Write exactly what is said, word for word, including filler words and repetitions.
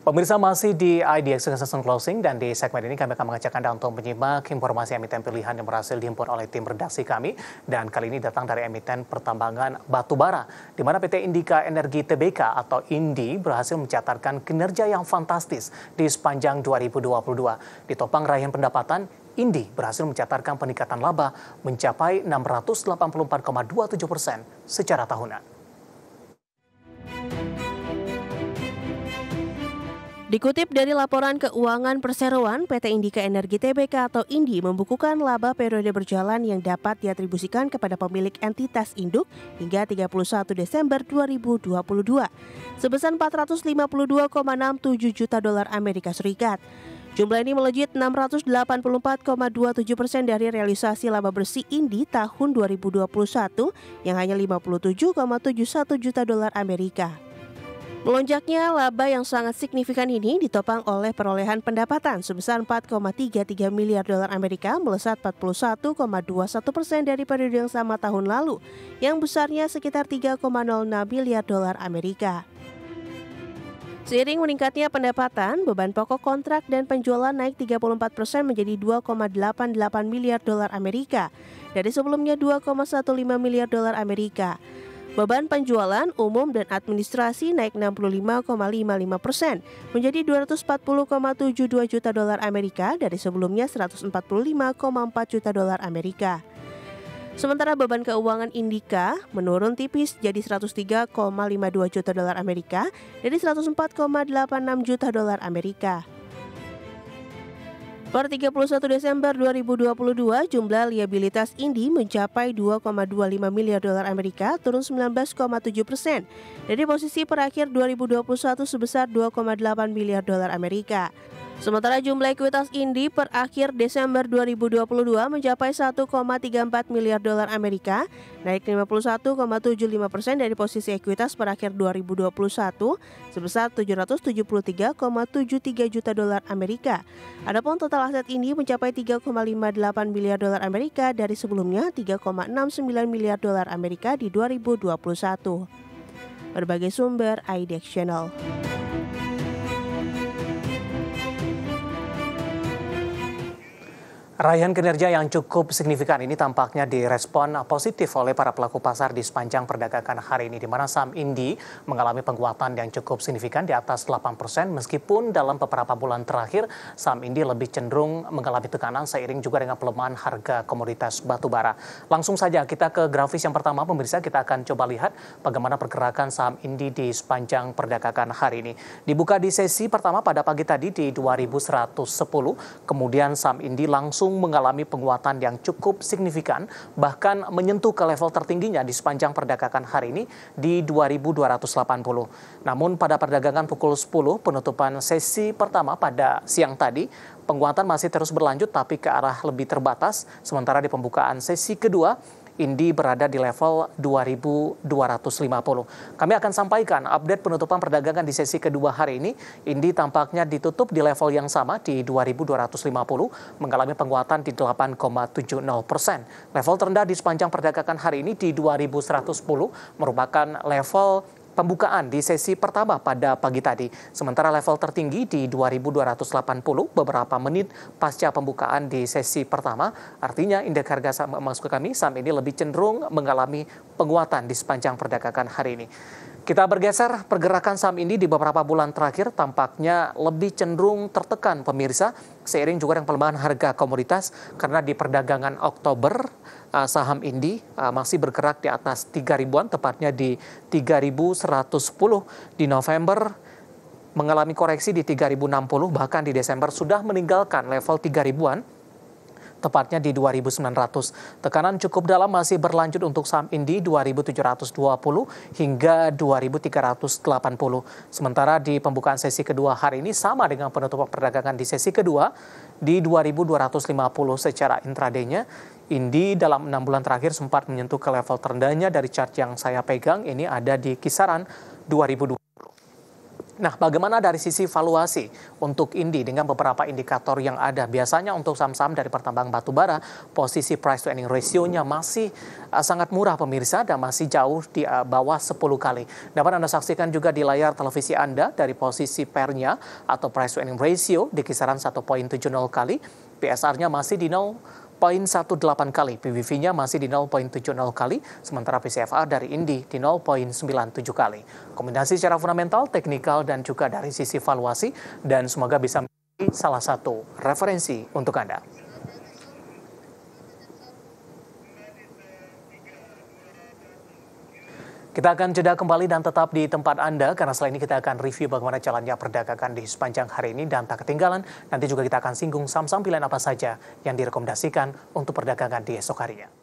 Pemirsa, masih di I D X Season Closing, dan di segmen ini kami akan mengajak Anda untuk menyimak informasi emiten pilihan yang berhasil dihimpun oleh tim redaksi kami. Dan kali ini datang dari emiten pertambangan batubara, di mana P T Indika Energi Tbk atau INDI berhasil mencatatkan kinerja yang fantastis di sepanjang dua ribu dua puluh dua. Ditopang raihan pendapatan, INDI berhasil mencatatkan peningkatan laba mencapai enam ratus delapan puluh empat koma dua tujuh persen secara tahunan. Dikutip dari laporan keuangan perseroan, P T Indika Energi Tbk atau INDI membukukan laba periode berjalan yang dapat diatribusikan kepada pemilik entitas induk hingga tiga puluh satu Desember dua ribu dua puluh dua sebesar empat ratus lima puluh dua koma enam tujuh juta dolar Amerika Serikat. Jumlah ini melejit enam ratus delapan puluh empat koma dua tujuh persen dari realisasi laba bersih INDI tahun dua ribu dua puluh satu yang hanya lima puluh tujuh koma tujuh satu juta dolar Amerika. Melonjaknya laba yang sangat signifikan ini ditopang oleh perolehan pendapatan sebesar empat koma tiga tiga miliar dolar Amerika, melesat empat puluh satu koma dua satu persen dari periode yang sama tahun lalu, yang besarnya sekitar tiga koma nol enam miliar dolar Amerika. Seiring meningkatnya pendapatan, beban pokok kontrak dan penjualan naik tiga puluh empat persen menjadi dua koma delapan delapan miliar dolar Amerika, dari sebelumnya dua koma lima belas miliar dolar Amerika. Beban penjualan umum dan administrasi naik enam puluh lima koma lima lima persen menjadi dua ratus empat puluh koma tujuh dua juta dolar Amerika dari sebelumnya seratus empat puluh lima koma empat juta dolar Amerika. Sementara beban keuangan Indika menurun tipis jadi seratus tiga koma lima dua juta dolar Amerika dari seratus empat koma delapan enam juta dolar Amerika. Per tiga puluh satu Desember dua ribu dua puluh dua, jumlah liabilitas INDI mencapai dua koma dua lima miliar dolar Amerika, turun sembilan belas koma tujuh persen dari posisi perakhir dua ribu dua puluh satu sebesar dua koma delapan miliar dolar Amerika. Sementara jumlah ekuitas INDI per akhir Desember dua ribu dua puluh dua mencapai satu koma tiga empat miliar dolar Amerika, naik lima puluh satu koma tujuh lima persen dari posisi ekuitas per akhir dua ribu dua puluh satu sebesar tujuh ratus tujuh puluh tiga koma tujuh tiga juta dolar Amerika. Adapun total aset INDI mencapai tiga koma lima delapan miliar dolar Amerika dari sebelumnya tiga koma enam sembilan miliar dolar Amerika di dua ribu dua puluh satu. Berbagai sumber I D X Channel. Raihan kinerja yang cukup signifikan ini tampaknya direspon positif oleh para pelaku pasar di sepanjang perdagangan hari ini, di mana saham INDI mengalami penguatan yang cukup signifikan di atas delapan persen, meskipun dalam beberapa bulan terakhir saham INDI lebih cenderung mengalami tekanan seiring juga dengan pelemahan harga komoditas batubara. Langsung saja kita ke grafis yang pertama, pemirsa. Kita akan coba lihat bagaimana pergerakan saham INDI di sepanjang perdagangan hari ini. Dibuka di sesi pertama pada pagi tadi di dua ribu seratus sepuluh, kemudian saham INDI langsung mengalami penguatan yang cukup signifikan, bahkan menyentuh ke level tertingginya di sepanjang perdagangan hari ini di dua ribu dua ratus delapan puluh. Namun pada perdagangan pukul sepuluh penutupan sesi pertama pada siang tadi, penguatan masih terus berlanjut tapi ke arah lebih terbatas, sementara di pembukaan sesi kedua INDI berada di level dua ribu dua ratus lima puluh. Kami akan sampaikan update penutupan perdagangan di sesi kedua hari ini. INDI tampaknya ditutup di level yang sama di dua ribu dua ratus lima puluh, mengalami penguatan di delapan koma tujuh nol persen. Level terendah di sepanjang perdagangan hari ini di dua ribu seratus sepuluh merupakan level pembukaan di sesi pertama pada pagi tadi. Sementara level tertinggi di dua ribu dua ratus delapan puluh beberapa menit pasca pembukaan di sesi pertama. Artinya indeks harga saham masuk kami saham ini lebih cenderung mengalami penguatan di sepanjang perdagangan hari ini. Kita bergeser, pergerakan saham ini di beberapa bulan terakhir tampaknya lebih cenderung tertekan, pemirsa, seiring juga dengan pelemahan harga komoditas, karena di perdagangan Oktober saham INDI masih bergerak di atas tiga ribuan, tepatnya di tiga ribu seratus sepuluh. Di November mengalami koreksi di tiga ribu enam puluh, bahkan di Desember sudah meninggalkan level tiga ribuan, tepatnya di dua ribu sembilan ratus. Tekanan cukup dalam masih berlanjut untuk saham INDI dua ribu tujuh ratus dua puluh hingga dua ribu tiga ratus delapan puluh. Sementara di pembukaan sesi kedua hari ini sama dengan penutupan perdagangan di sesi kedua di dua ribu dua ratus lima puluh secara intraday-nya. INDI dalam enam bulan terakhir sempat menyentuh ke level terendahnya dari chart yang saya pegang, ini ada di kisaran dua ribu dua puluh. Nah, bagaimana dari sisi valuasi untuk Indi dengan beberapa indikator yang ada? Biasanya untuk saham-saham dari pertambangan batubara, posisi price to earning ratio-nya masih uh, sangat murah pemirsa dan masih jauh di uh, bawah sepuluh kali. Dapat Anda saksikan juga di layar televisi Anda dari posisi P E R-nya atau price to earning ratio di kisaran satu koma tujuh nol kali, P S R-nya masih di nol koma satu delapan kali, P B V-nya masih di nol koma tujuh nol kali, sementara P C F R dari Indi di nol koma sembilan tujuh kali. Kombinasi secara fundamental, teknikal, dan juga dari sisi valuasi, dan semoga bisa menjadi salah satu referensi untuk Anda. Kita akan jeda kembali dan tetap di tempat Anda, karena setelah ini kita akan review bagaimana jalannya perdagangan di sepanjang hari ini, dan tak ketinggalan, nanti juga kita akan singgung saham-saham pilihan apa saja yang direkomendasikan untuk perdagangan di esok harinya.